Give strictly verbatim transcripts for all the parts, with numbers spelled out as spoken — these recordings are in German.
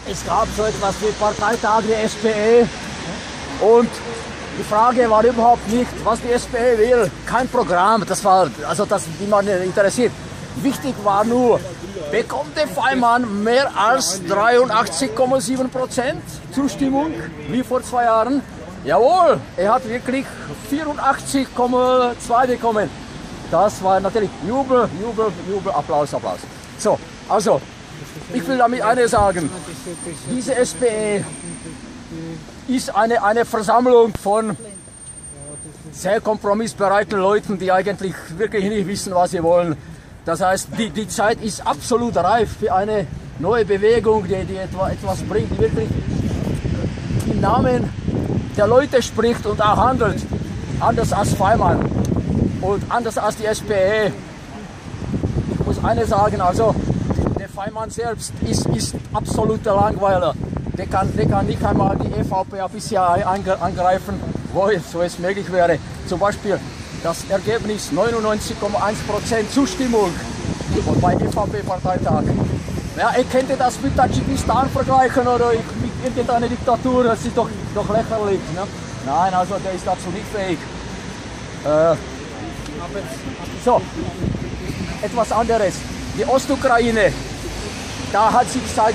es gab so etwas wie Parteitage der S P E und die Frage war überhaupt nicht, was die S P E will. Kein Programm, das war also das, niemanden interessiert. Wichtig war nur, bekommt der Faymann mehr als dreiundachtzig Komma sieben Prozent Zustimmung, wie vor zwei Jahren? Jawohl, er hat wirklich vierundachtzig Komma zwei bekommen. Das war natürlich Jubel, Jubel, Jubel, Applaus, Applaus. So, also, ich will damit eines sagen. Diese S P E ist eine, eine Versammlung von sehr kompromissbereiten Leuten, die eigentlich wirklich nicht wissen, was sie wollen. Das heißt, die, die Zeit ist absolut reif für eine neue Bewegung, die, die etwa, etwas bringt, die wirklich im Namen der Leute spricht und auch handelt. Anders als Faymann und anders als die S P E. Ich muss eines sagen, also der Faymann selbst ist, ist absoluter Langweiler. Der kann, der kann nicht einmal die E V P offiziell angreifen, wo es, wo es möglich wäre. Zum Beispiel das Ergebnis neunundneunzig Komma eins Prozent Zustimmung bei E V P-Parteitag. Ja, ich könnte das mit Tadschikistan vergleichen oder mit irgendeiner Diktatur, das ist doch, doch lächerlich. Ne? Nein, also der ist dazu nicht fähig. Äh, so, etwas anderes. Die Ostukraine, da hat sich seit,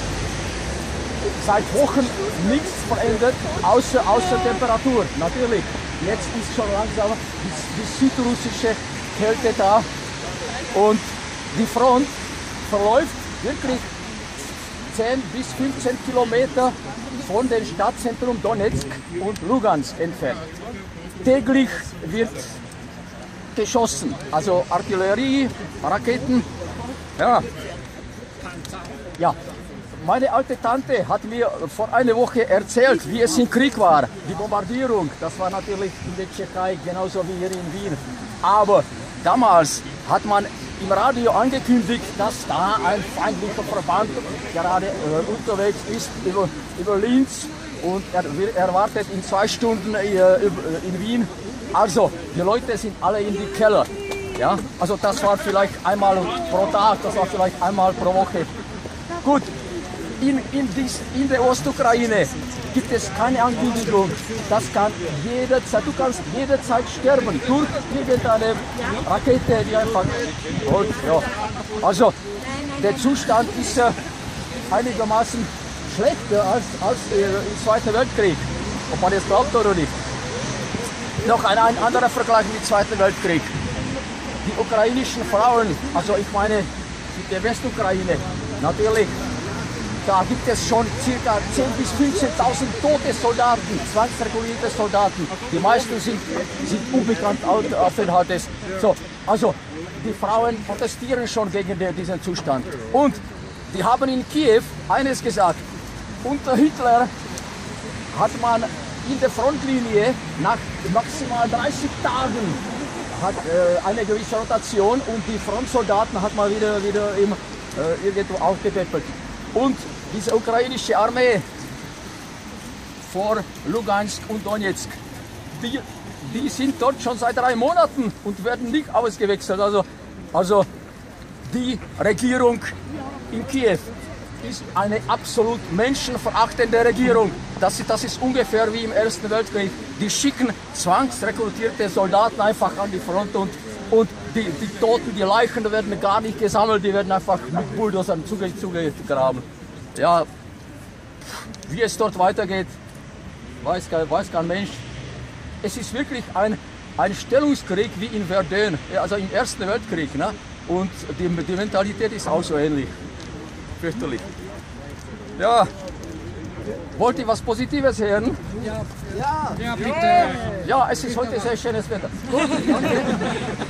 seit Wochen nichts verändert, außer, außer Temperatur. Natürlich, jetzt ist schon langsam die, die südrussische Kälte da und die Front verläuft wirklich zehn bis fünfzehn Kilometer von dem Stadtzentrum Donetsk und Lugansk entfernt. Täglich wird geschossen, also Artillerie, Raketen. Ja. Ja, meine alte Tante hat mir vor einer Woche erzählt, wie es im Krieg war. Die Bombardierung, das war natürlich in der Tschechei genauso wie hier in Wien. Aber damals hat man im Radio angekündigt, dass da ein feindlicher Verband gerade äh, unterwegs ist über, über Linz und er erwartet in zwei Stunden äh, in Wien. Also, die Leute sind alle in die Keller. Ja? Also das war vielleicht einmal pro Tag, das war vielleicht einmal pro Woche. Gut, in, in, dies, in der Ostukraine gibt es keine Ankündigung. Das kann jederzeit, du kannst jederzeit sterben durch irgendeine Rakete, die einfach... Und, ja. Also, der Zustand ist äh, einigermaßen schlechter als, als äh, im Zweiten Weltkrieg, ob man es glaubt oder nicht. Noch ein, ein anderer Vergleich mit dem Zweiten Weltkrieg. Die ukrainischen Frauen, also ich meine der Westukraine, natürlich, da gibt es schon ca. zehntausend bis fünfzehntausend tote Soldaten, zwangsrekrutierte Soldaten. Die meisten sind, sind unbekannt Aufenthaltes. So, also die Frauen protestieren schon gegen den, diesen Zustand. Und die haben in Kiew eines gesagt, unter Hitler hat man in der Frontlinie nach maximal dreißig Tagen hat äh, eine gewisse Rotation und die Frontsoldaten hat man wieder, wieder im, äh, irgendwo aufgepäppelt. Und diese ukrainische Armee vor Lugansk und Donetsk, die, die sind dort schon seit drei Monaten und werden nicht ausgewechselt. Also, also die Regierung in Kiew ist eine absolut menschenverachtende Regierung. Das, das ist ungefähr wie im Ersten Weltkrieg. Die schicken zwangsrekrutierte Soldaten einfach an die Front und, und die, die Toten, die Leichen werden gar nicht gesammelt, die werden einfach mit Bulldozern zuge, zugegraben. Ja, wie es dort weitergeht, weiß, weiß kein Mensch. Es ist wirklich ein, ein Stellungskrieg wie in Verdun, also im Ersten Weltkrieg. Ne? Und die, die Mentalität ist auch so ähnlich. Fürchterlich. Ja, wollt ihr was Positives hören? Ja, ja, bitte. Ja, es ist heute sehr schönes Wetter. Gut, okay.